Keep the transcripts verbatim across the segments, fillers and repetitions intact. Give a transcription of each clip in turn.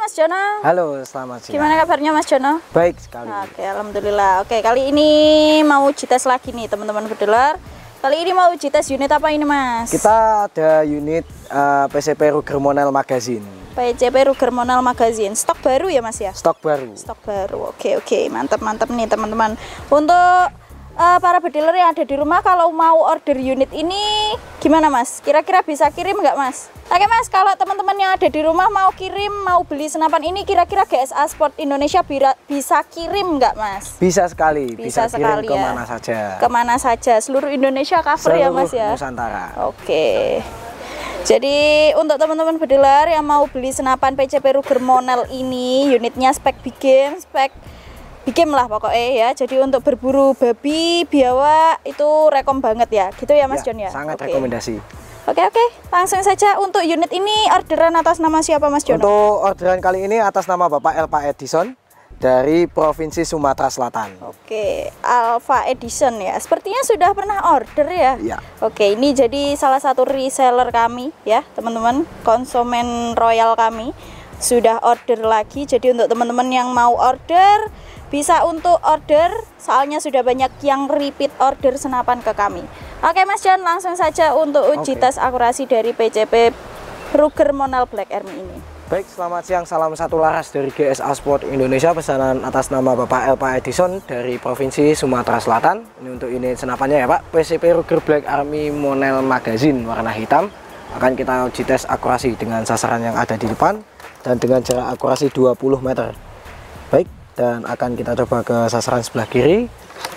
Mas Jono. Halo, selamat siang. Gimana kabarnya Mas Jono? Baik sekali. Oke, alhamdulillah. Oke, kali ini mau uji tes lagi nih teman-teman pedeler. Kali ini mau uji tes unit apa ini Mas? Kita ada unit uh, P C P Ruger Monel Magazine. P C P Ruger Monel Magazine. Stok baru ya Mas ya? Stok baru. Stok baru. Oke oke, mantap-mantap nih teman-teman. Untuk Uh, para bediler yang ada di rumah, kalau mau order unit ini gimana Mas? Kira-kira bisa kirim nggak Mas? Oke Mas, kalau teman-teman yang ada di rumah mau kirim, mau beli senapan ini, kira-kira G S A Sport Indonesia bisa kirim nggak Mas? Bisa sekali, bisa, bisa sekali kirim ya. kemana saja. Kemana saja, seluruh Indonesia cover seluruh ya Mas ya? Nusantara. Oke. Jadi untuk teman-teman bediler yang mau beli senapan P C P Ruger Monel ini, unitnya spek big game, spek bikin lah pokoknya ya. Jadi untuk berburu babi, biawak itu rekom banget ya. Gitu ya Mas ya, Jon ya? Sangat oke. rekomendasi. Oke oke, langsung saja. Untuk unit ini orderan atas nama siapa Mas Jon? Untuk orderan kali ini atas nama Bapak Elva Edison dari Provinsi Sumatera Selatan. Oke, Alpha Edition ya. Sepertinya sudah pernah order ya? Iya. Oke, ini jadi salah satu reseller kami ya teman-teman, konsumen royal kami sudah order lagi. Jadi untuk teman-teman yang mau order bisa untuk order, soalnya sudah banyak yang repeat order senapan ke kami. Oke Mas Jon, langsung saja untuk uji Oke. tes akurasi dari P C P Ruger Monel Black Army ini. Baik, selamat siang, salam satu laras dari G S A Sport Indonesia, pesanan atas nama Bapak Elva Edison dari Provinsi Sumatera Selatan. Ini untuk unit senapannya ya Pak, P C P Ruger Black Army Monel Magazine warna hitam. Akan kita uji tes akurasi dengan sasaran yang ada di depan dan dengan jarak akurasi dua puluh meter. Baik, dan akan kita coba ke sasaran sebelah kiri.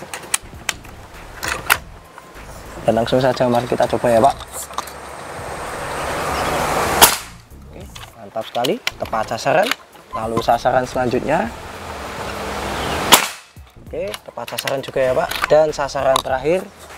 Dan langsung saja mari kita coba ya Pak. Oke, mantap sekali, tepat sasaran. Lalu sasaran selanjutnya. Oke, tepat sasaran juga ya Pak. Dan sasaran terakhir.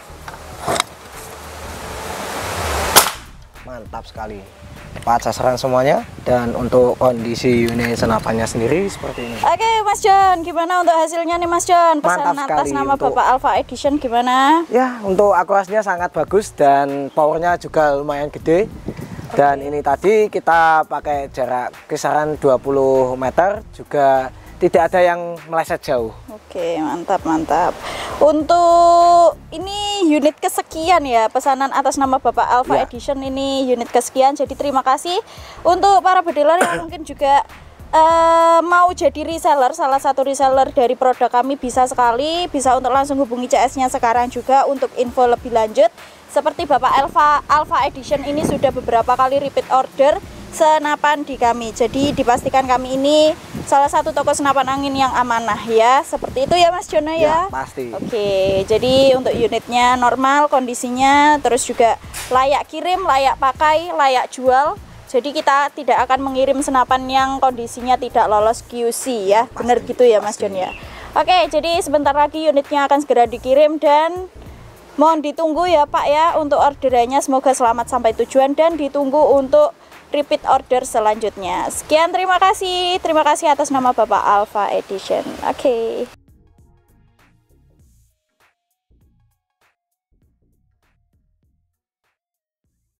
Mantap sekali, tepat sasaran semuanya. Dan untuk kondisi unit senapannya sendiri seperti ini. Oke Mas Jon, gimana untuk hasilnya nih Mas Jon? Pesanan atas nama untuk, Bapak Alpha Edition gimana? Ya, untuk akurasinya sangat bagus dan powernya juga lumayan gede. Dan okay. Ini tadi kita pakai jarak kisaran dua puluh meter, juga tidak ada yang meleset jauh. Oke, mantap mantap. Untuk ini unit kesekian ya, pesanan atas nama Bapak Alpha ya. Edition ini unit kesekian. Jadi terima kasih untuk para bediler yang mungkin juga uh, mau jadi reseller, salah satu reseller dari produk kami, bisa sekali, bisa untuk langsung hubungi C S-nya sekarang juga untuk info lebih lanjut. Seperti Bapak Elva Alpha Edition ini sudah beberapa kali repeat order senapan di kami. Jadi dipastikan kami ini salah satu toko senapan angin yang amanah ya. Seperti itu ya Mas Jono ya? Ya, pasti. Oke, jadi untuk unitnya normal kondisinya, terus juga layak kirim, layak pakai, layak jual. Jadi kita tidak akan mengirim senapan yang kondisinya tidak lolos Q C ya. Pasti, bener gitu ya Mas Jon ya? Oke, jadi sebentar lagi unitnya akan segera dikirim dan mohon ditunggu ya Pak ya untuk orderannya. Semoga selamat sampai tujuan dan ditunggu untuk repeat order selanjutnya. Sekian, terima kasih. Terima kasih atas nama Bapak Alpha Edition. Oke. Okay.